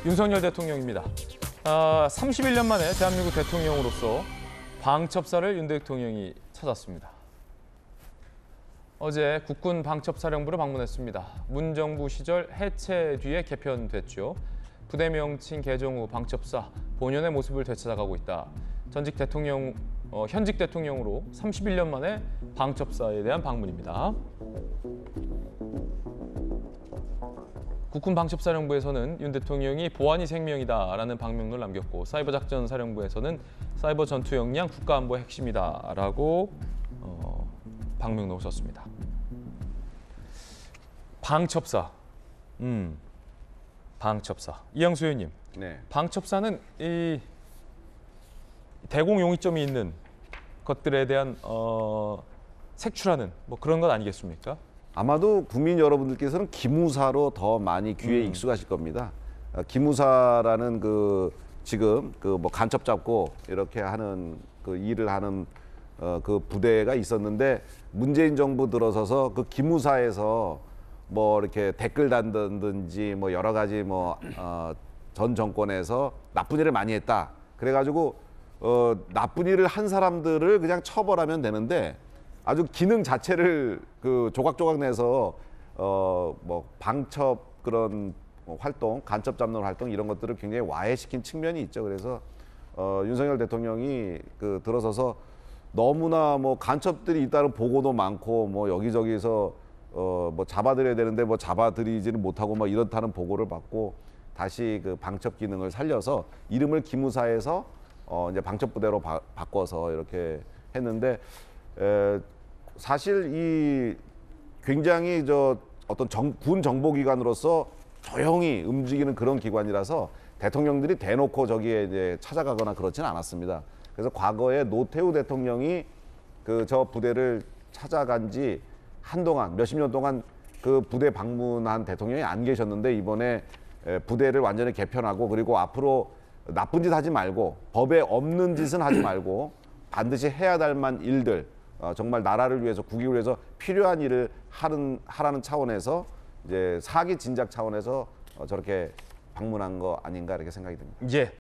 윤석열 대통령입니다. 31년 만에 대한민국 대통령으로서 방첩사를 윤 대통령이 찾았습니다. 어제 국군 방첩사령부를 방문했습니다. 문정부 시절 해체 뒤에 개편됐죠. 부대 명칭 개정 후 방첩사 본연의 모습을 되찾아가고 있다. 현직 대통령으로 31년 만에 방첩사에 대한 방문입니다. 국군 방첩사령부에서는 윤 대통령이 보안이 생명이다라는 방명록을 남겼고, 사이버작전사령부에서는 사이버 전투 역량 국가안보의 핵심이다라고 방명록을 썼습니다. 방첩사, 방첩사. 이양수 의원님, 네. 방첩사는 이 대공용이점이 있는 것들에 대한 색출하는 뭐 그런 것 아니겠습니까? 아마도 국민 여러분들께서는 기무사로 더 많이 귀에 익숙하실 겁니다. 기무사라는 지금 뭐 간첩 잡고 이렇게 하는 일을 하는 그 부대가 있었는데, 문재인 정부 들어서서 그 기무사에서 뭐 이렇게 댓글 단다든지 뭐 여러 가지 전 정권에서 나쁜 일을 많이 했다. 그래가지고 나쁜 일을 한 사람들을 그냥 처벌하면 되는데, 아주 기능 자체를 조각조각 내서 뭐 방첩 그런 활동, 간첩 잡는 활동 이런 것들을 굉장히 와해시킨 측면이 있죠. 그래서 윤석열 대통령이 들어서서 너무나 뭐 간첩들이 있다는 보고도 많고 뭐 여기저기서 뭐 잡아들여야 되는데 뭐 잡아들이지는 못하고 뭐 이렇다는 보고를 받고, 다시 그 방첩 기능을 살려서 이름을 기무사에서 이제 방첩 부대로 바꿔서 이렇게 했는데, 사실 이 굉장히 어떤 군 정보기관으로서 조용히 움직이는 그런 기관이라서 대통령들이 대놓고 저기에 이제 찾아가거나 그렇지는 않았습니다. 그래서 과거에 노태우 대통령이 저 부대를 찾아간 지 한동안 몇십 년 동안 그 부대 방문한 대통령이 안 계셨는데, 이번에 부대를 완전히 개편하고, 그리고 앞으로 나쁜 짓 하지 말고 법에 없는 짓은 하지 말고 반드시 해야 될 만한 일들, 정말 나라를 위해서, 국익을 위해서 필요한 일을 하라는 차원에서, 이제 사기 진작 차원에서 저렇게 방문한 거 아닌가 이렇게 생각이 듭니다. 예.